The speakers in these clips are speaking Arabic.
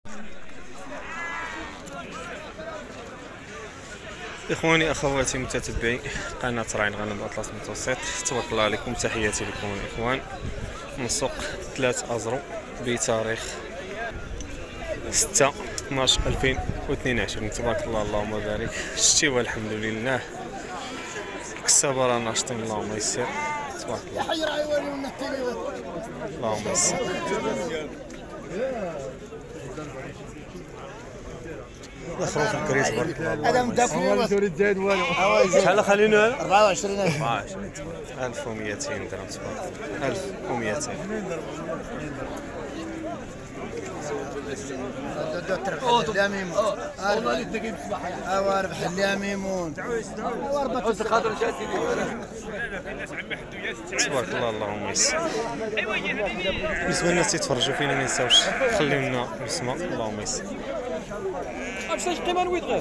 إخواني أخواتي متتبعي قناة راعي الغنم أطلس المتوسط، تبارك الله عليكم، تحياتي لكم الإخوان من سوق 3 أزرو بتاريخ 6/12/2022. تبارك الله اللهم بارك. شتي والحمد لله، الكسابة راه ناشطين اللهم يسر. تبارك الله اللهم يسر. دخلوا في الكريت تبارك الله. هذا مدافع تريد زايد والو. شحال خلينا هذا؟ 24,000. 1200 درهم تبارك الله. 1200. لا ميمون ربح لي ميمون تبارك الله اللهم يسر. بالنسبه للناس تيتفرجوا فينا ما ينساوش خليو لنا السماء اللهم يسر. اش القيمه نويت غير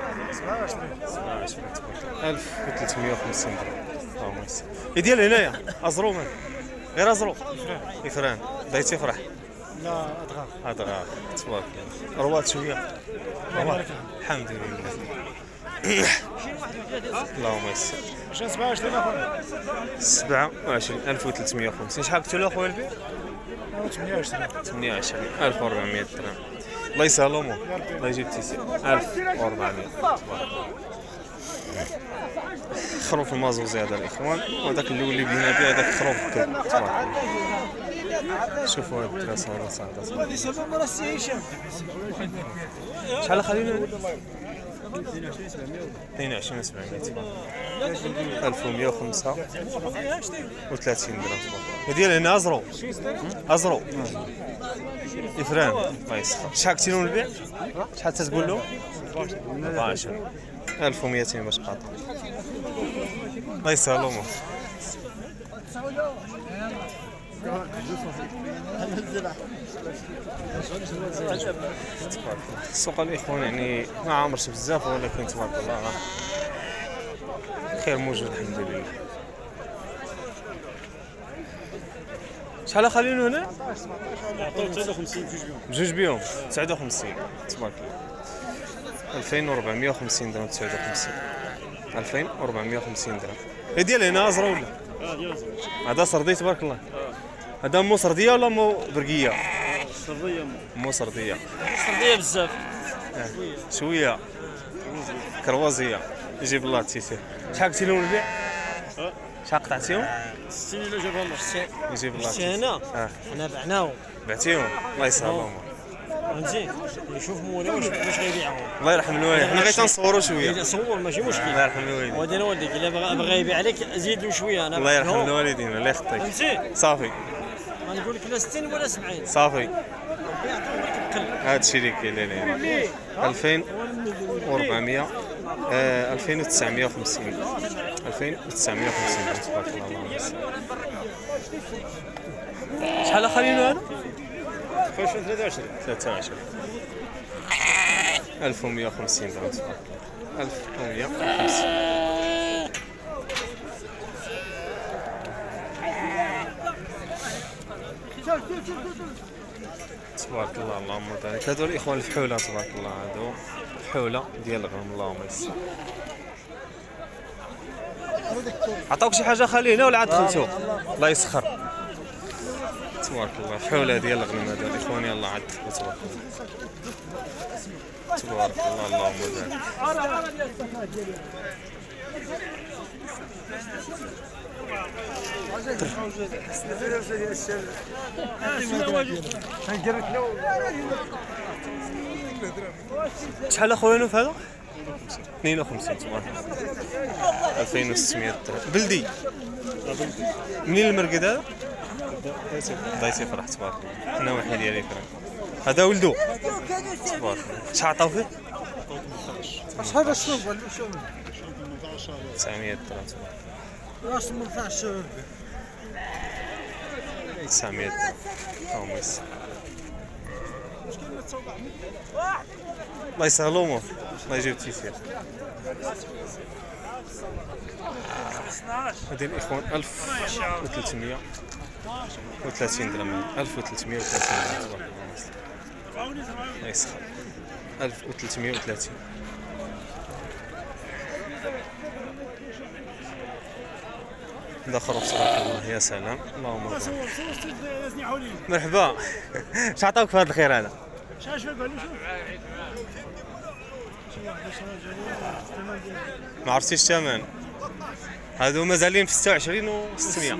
1350 درهم اللهم يسر. ديال هنايا ازرو من غير ازرو افران بديتي تفرح. لا أضغى تبارك الله. روات شويه الحمد لله. اللهم يسر. 27,350. شحال قلتوا له اخويا البيع؟ 28,400 درهم. الله يسهل الامور. الله يجيب تيسير 1400. خروف المازوزي هذا الاخوان، وهذاك اللي ولي بدينا به هذاك خروف الكلب تبارك الله. شوفوا هاد الدراسه هذا صاعده. شحال خلينا 22,700. 1135 درهم. ديال هنا ازرو ازرو افران الله يسخر. شحال قلتي لهم البيع؟ شحال تتقول له؟ 12,200 باش قاطع. الله يسهل الامور. السوق الاخوان يعني ما عامرش بزاف، ولكن تبارك الله خير موجود الحمد لله. شحال خلينو هنا؟ عطاو 59 بجوج بيهم 59 تبارك الله. 2450 درهم 59. 2450 درهم. ديال هنا ازرا ولا؟ ديال هذا سردي تبارك الله. هذا مو سرديه ولا مو برقيه؟ سرديه مو سرديه. سرديه بزاف شويه كروازيه. يجيب الله تيسير. شحال قلتي لهم البيع؟ شحال قطعتيهم؟ 60 الا جابها الله. يجيب الله شتي هنا حنا بعناهم بعتيهم. الله يسهل الامور. فهمتي يشوف مولاي واش غيبيعهم. الله يرحم الوالدين، حنا غير تنصوروا شويه. صور ماشي مشكل. الله يرحم الوالدين. ودينا والديك الا بغى يبيع عليك زيد له شويه. انا الله يرحم الوالدين الله يخطيك. فهمتي صافي غنقول لك لا 60 ولا 70 صافي. ربي يعطيهم برك القلب. هذا الشيء اللي كاين لنا 2400 2950 2950 تبارك الله اللهم يسر. شحال خلينا هذا؟ 23 1150 درهم تبارك الله. 1150. تبارك الله اللهم بارك. هذو الاخوان الفحوله تبارك الله، هذو الفحوله ديال الغنم اللهم يسر. عطاوك شي حاجه خلينا ولا عاد دخلتو؟ الله يسخر. تبارك الله الفحوله ديال الغنم هذا الاخوان. يلاه عاد دخلوا تبارك الله. تبارك الله اللهم بارك. شحال اخويا نوف هذا؟ 52 تبارك الله. 2600 درهم. بلدي منين المرقد هذا؟ ضيتي فرح تبارك الله. انا واحد ديالي فرح. هذا ولدو تبارك الله. شحال عطاو فيه؟ هذا شنو 900 درهم تبارك الله. واش 18 900 درهم. اللهم يسر. الله يسهل الامور. الله يجيب التيسير. هذه الاخوان 1330 درهم. 1330 درهم تبارك الله. الله يسخر 1330. هذا خروف تبارك الله يا سلام اللهم بارك. مرحبا. اش عطاوك في هذا الخير هذا؟ ما عرفتيش الثمن؟ هادو مازالين في 26 و 600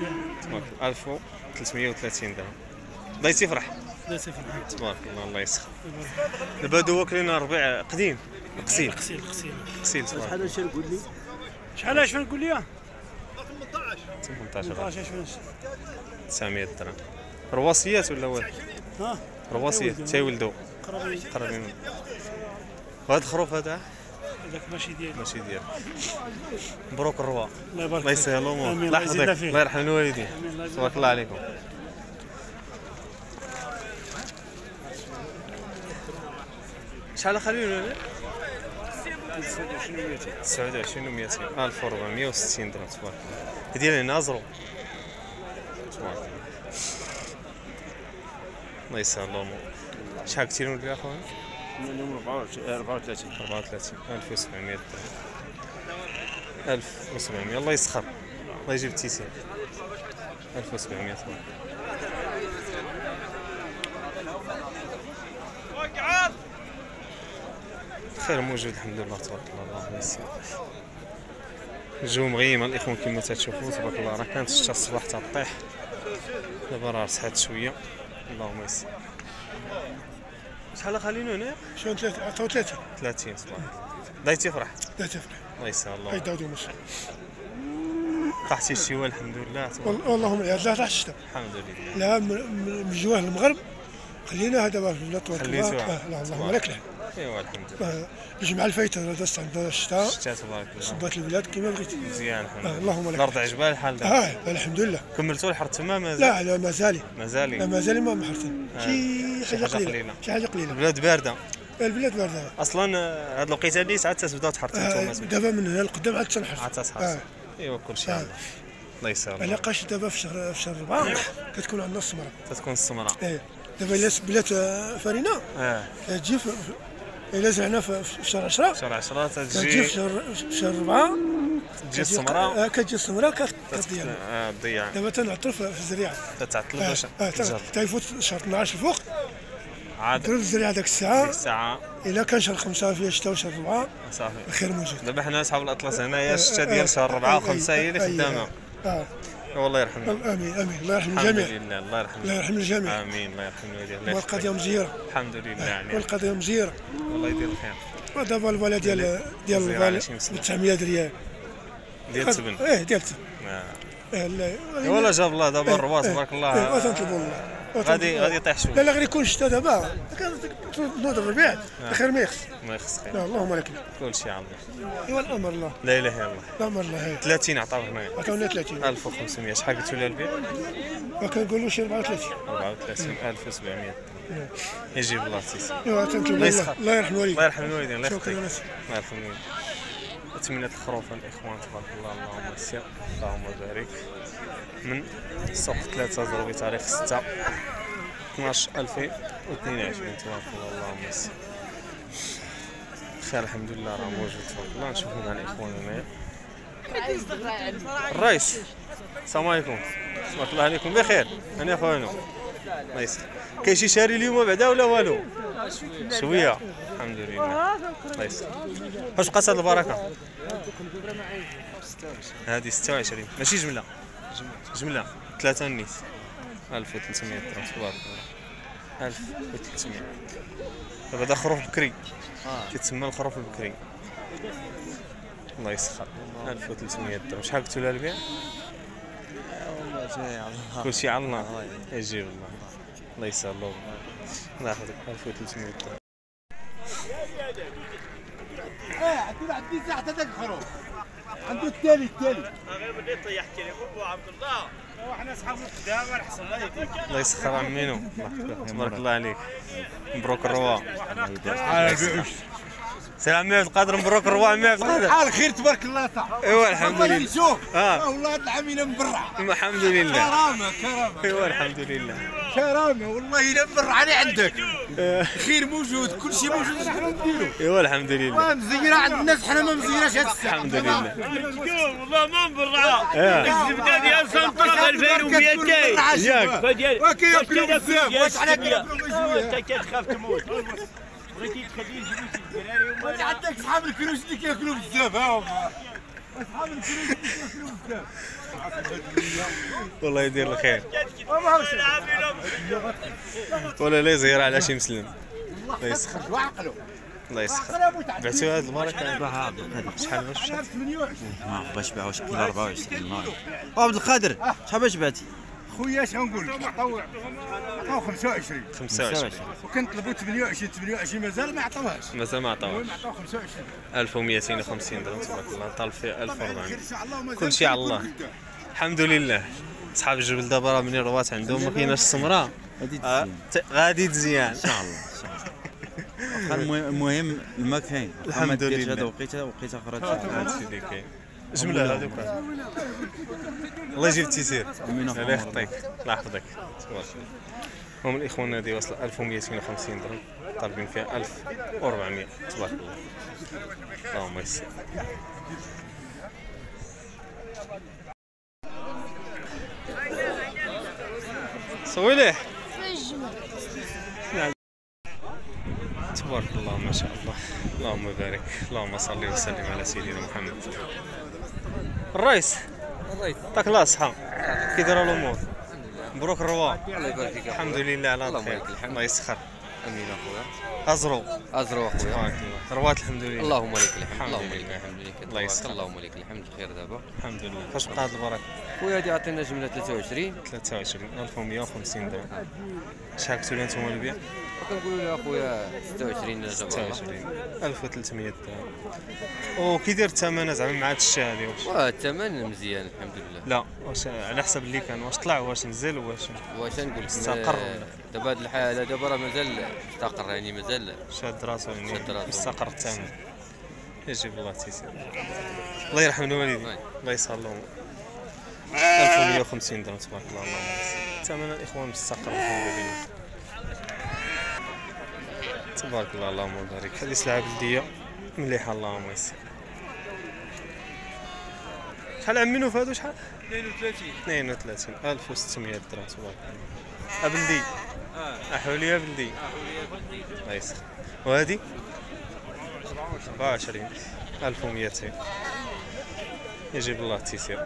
1330 درهم. بغيتي فرح تبارك الله الله يسخر. دابا هادو واكلين ربيع قديم قسيل قسيل تبارك. شحال هادشي قول لي؟ شحال اش نقول لي؟ 18 900 درهم. رواسيات ولا والو؟ رواسيات تيولدوا قرابين. وهذا الخروف هذا هذاك ماشي ديالي. مبروك الروا. الله يبارك الله يسهل الامور. آمين. الله الله يزيدنا يحفظك فيه. الله يرحم الوالدين. تبارك الله عليكم. شحال خليل ولا 29 و 200 1460 درهم تبارك الله. ديال هنا زرو تبارك الله. الله يسهل الامور. شحال كثيرون لك اخويا؟ اليوم 34 1700 درهم 1700 الله يسخر الله يجيب التيسير 1700 خير موجود الحمد لله تبارك الله اللهم يسر. الجو مغيم الاخوان كما تشوفوا تبارك الله. راه كانت الشتا الصباح تطيح دابا راه رسحات شويه اللهم يسر. شحال خلينا هنا؟ شنو 30 30 تبارك الله. دايتي فرح لا تفرح. الله يسهل الله. هاي داودو مش طاحتي الشواء الحمد لله تبارك اللهم لا راح الشتاء. الحمد لله. لا من جواه المغرب خليناها دابا في البلاد تبارك الله. خليتوها. لا اللهم لك لا. ايوا الحمد لله. الجمعه الفايته دازت عندنا الشتاء شتا تبارك الله. صبات البلاد كما بغيتي. مزيان الحمد لله. اللهم لك. الارض عجبها الحال دابا. الحمد لله. كملتوا الحر تما مازال؟ لا مازال. مازال. لا مازال ما محرتين. شي حاجه قليله. شي حاجه قليله. البلاد بارده. البلاد باردة. اصلا هاد الوقيته اللي ساعات تبداو تحرطوا نتوما. دابا من هنا لقدام عاد تنحر. عاد تحرط. ايوا كلشي على الله يسهل. علاقاش دابا في شهر 4 كتكون عندنا السمره. تتكون السمره. دابا الا بلات فرينه تجي الا زرعنا في شهر 10 شهر 10 تجي في شهر 4 تجي السمره. كتجي السمره كتضيع. تضيع. دابا تنعطلوا في الزريعه. تتعطل باش تيفوت شهر 12 الفوق عاد نديروا الزريعه ديك الساعه. ديك الساعه الا كان شهر 5 فيه شتا وشهر 4 صافي الخير موجود. دابا حنا اصحاب الاطلس هنايا الشتا ديال شهر 4 و5 هي اللي خدامه. والله يرحمنا. امين الله يرحم الجميع. الحمد لله الله يرحمنا. الله يرحم الجميع. امين الله يرحم الوالدين. والقضيه مزيره. الحمد لله يعني. والقضيه مزيره. والله يدير الخير. ودابا الفاله ديال الفاله ب 900 ريال ديال التبن. ديال التبن. والله جاب الله دابا الروا تبارك الله. تنطلبوا الله. غادي يطيح شويه. لا غير يكون الشتا دابا نوض الربيع خير ما يخص. ما يخص خير. لا اللهم لك. كلشي على الله. ايوا الامر الله. لا اله الا الله. الامر الله. 30 عطاو هنايا. عطاونا 30. 1500 شحال قلتوا لها البيع؟ وكنقولوا شي 34. 34700 يجيب الله تيسير. ايوا تنطلبوا الله. الله يرحم الوالدين. الله يرحم الوالدين الله يخليك. شكرا. الله يرحم الوالدين. أتمنى الخروف الاخوان تبارك الله اللهم يسر اللهم بارك. من سوق 3 زرو بتاريخ 6 12 2022 تبارك الله اللهم يسر. خير الحمد لله راه موجود تبارك الله. نشوفوا مع الاخوان هنايا. الرئيس السلام عليكم تبارك الله عليكم بخير. انا اخوانو الله يسر. كاين شي شاري اليوم بعدا ولا والو؟ شويه الحمد لله الله يسر. واش بقات هاد البركه؟ هذه 26 ماشي جمله. جمله 3 نيت 1300 درهم تبارك الله 1300. دابا هذا خروف بكري كيتسمى الخروف البكري الله يسخر 1300 درهم. شحال قلتوا لها البيع؟ كلشي على الله يجيب الله. الله يسهل الله. الله يحفظك 1300 درهم. عندي ساعه هذاك الخروف عنده التالي غير بدي طيح التليفون بو عبد الله. وحنا اصحاب القدامى احسن الله يهديك. الله يسخر عمينو تبارك الله عليك. مبروك الروا. سلام عمي عبد القادر مبروك الروا عمي عبد القادر. على خير تبارك الله صاحبي. ايوا الحمد لله. شوف والله العميله من برا. الحمد لله. كرامه ايوا الحمد لله. كرامه والله الا مرعاني عندك. خير موجود، كل شيء موجود، شحال نديرو؟ ايوا الحمد لله. مزيره عند الناس، حنا ما مزيراش هاد الساعه. الحمد لله. والله ما مبرعه. الزبده ديال سنطره 2200 ياك وكياكلوا بزاف، واش حنا كناكلوا انت كتخاف تموت. بغيتي تخليه يجيبوا شي الدراري واش عندك صحاب الكروش اللي كياكلوا بزاف؟ ها هما صحاب الكروش اللي كياكلوا بزاف. والله يدير الخير. ولا لا زهير على شي مسلم. الله يسخر. وعقلوا الله يسخر. بعتو هاد البركه باها عبد القادر شحال باش مشات؟ 28 باش باعوا شكل 24 نهار. عبد القادر شحال باش بعتي؟ خويا اش غنقول لك؟ عطاو 25 25 وكنطلبوا 28 مازال ما عطاوهاش. مازال ما عطاوهاش. عطاو 25 1250 درهم تبارك الله. طالب فيه 1400. ان شاء الله كل شيء على الله. الحمد لله. صحاب الجبل دابا راه منين روات عندهم ما كايناش السمراء غادي تزيان ان شاء الله. المهم الماء كاين الحمد لله. هذا وقيته اخرى هادشي اللي كاين. جمله هذوك. الله يجيب التيسير. الله يخطيك الله يحفظك. هم الاخوان هذه وصل 1250 درهم طالبين فيها 1400 تبارك الله. اللهم يسر. سوي ليه تبارك الله ما شاء الله. اللهم بارك. اللهم صل وسلم على سيدنا محمد. الرئيس يعطيك الله الصحة. كي دايره الامور؟ مبروك الروا. الله يبارك فيك. الحمد لله على الخير. الله يسخر. امين اخويا. ازرو ازرو اخويا. تبارك الله. روات الحمد لله. اللهم لك الحمد. الحمد اللهم لله. لك الحمد لله. الله يسخر. اللهم لك الحمد. خير دابا الحمد لله. فاش بقى هاد البركه؟ خويا هادي عطينا جمله 23 23150 درهم. شحال قلتوا لي انتم البيع؟ وكنقولوا لها اخويا 26 جاب الله. 26 1300 درهم. وكي داير الثمن زعما مع هاد الشيء هادي واش؟ الثمن مزيان الحمد لله. لا واش على حسب اللي كان واش طلع واش نزل واش نقول لك استقر ولا؟ دابا هاد الحاله دابا راه مازال مستقر يعني مازال شاد راسو يعني شاد راسو. مستقر الثمن. يجيب الله تيسير. الله يرحم الوالدين. الله يسهل لهم. 1150 درهم تبارك الله. اللهم بارك. ثمن الاخوان مستقر الحمد لله. تبارك الله. اللهم بارك. هذه سلعه بلديه مليحه. اللهم يسر. شحال عمينو في هادو شحال؟ 32 1600 درهم تبارك الله. بلدي احوليه بلدي. الله يسر. وهادي 24 1200. يجيب الله التيسير.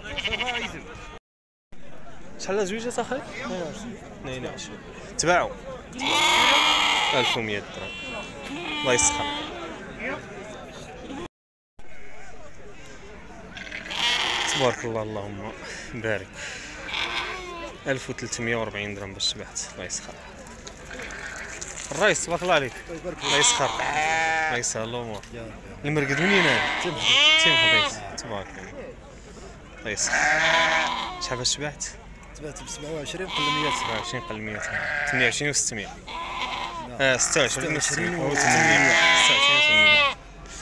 شحال زويجات اخي؟ 22 تباعوا 1100 درهم. الله يسخر. تبارك الله. اللهم بارك. 1340 درهم باش شبعت. الله يسخر. الرئيس تبارك الله عليك. الله يسخر. الله يسهل الامور. المرقد منين هذا؟ تيم حضيت. تبارك الله. الله يسخر. شحال باش شبعت؟ تبعت ب 27 قل 100. 27 قل 100. 28 و 600. 26 و 600 و 800. 26 و 800.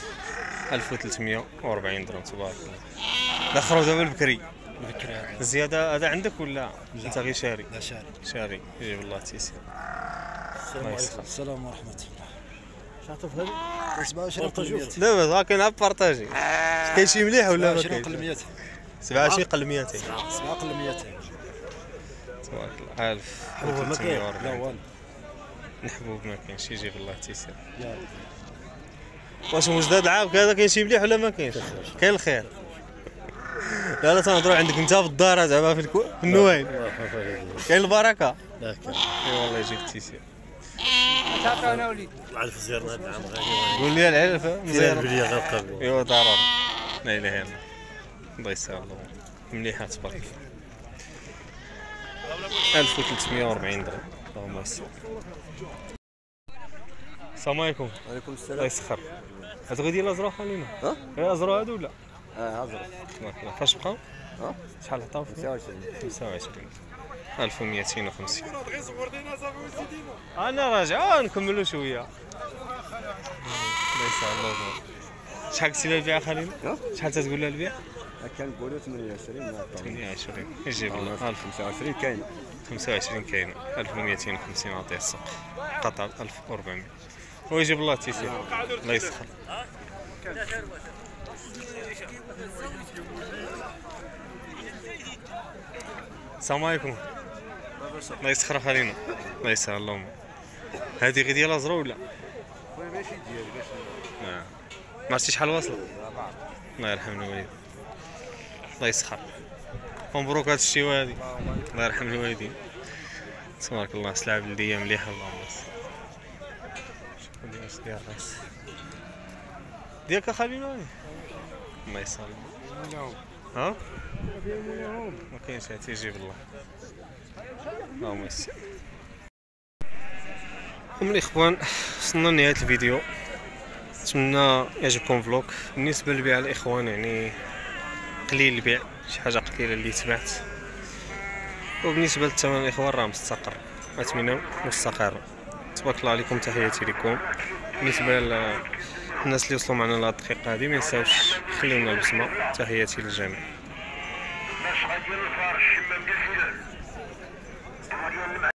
1340 درهم تبارك الله. دخلوا دابا البكري. الزياده هذا عندك ولا انت غير شاري؟ لا شاري. شاري. يجيب الله التيسير. السلام عليكم. السلام ورحمة الله. شحال في هذه؟ 27 قل 100. دابا غا كاين بارطاجي. كاين شي مليح ولا ما 27 قل كاينش؟ 100. 27 قل 200. 7 قل 200. تبارك الله. 1340. لا والو. الحبوب ما كاينش. يجيب الله التيسير. يا واش مجدد العام هذا كاين شي مليح ولا ما كاينش؟ كاين الخير. لا تنهضروا عندك انت في الدار زعما في النوايل. كاين البركه. لا كاين. اي والله يجيب التيسير. تعطينا وليد. العلف زيرنا هذا العام غادي. قول لي العلف مزيان. البليه غنقابلو. ايوا ضروري. لا اله الا الله. الله يسهل الله. مليحه تبارك الله. 1340 درهم. اللهم يسر. السلام عليكم. وعليكم السلام. الله يسخر. هذا غادي الازرو خلينا. غير ازرو هادو ولا؟ هضر. تبارك الله. فاش بقاو؟ شحال عطاو فيه؟ 25. 1250. انا راجع نكملوا شويه. الله يسهل الله. شحال قلتي لها البيع خلينا؟ شحال تتقول لها البيع؟ كنقولوا 28 28 يجيب الله 25 كاينه 25 كاينه 1250 عطيه السوق قطع 1400 ويجيب الله تيسير الله يسخر. السلام عليكم. الله يسخر خلينا الله يسهل اللهم. هذه غير ديال ازرو ولا؟ ماشي ديالي باش ما عرفتي شحال واصله؟ الله يرحم الوالدين الله يسخر. مبروك هاد الشيء هادي الله يرحم الوالدين تبارك الله. سلعه بلديه مليحه اللهم شوفوا لي واش ديال الراس ديالك اخالينا هاني الله يسلمك. ها ما كاينش هاد تيجيب الله اللهم يسر. من الاخوان وصلنا لنهايه الفيديو، نتمنى يعجبكم فلوق. بالنسبه للبيع الاخوان يعني قليل البيع، شي حاجه قليله اللي تبعت، وبالنسبه للثمن الاخوان راه مستقر اثمنه مستقره. تبارك الله عليكم، تحياتي لكم. بالنسبه للناس اللي وصلوا معنا لهاد الدقيقه هذه ما ينساوش خليونا البصمه. تحياتي للجميع.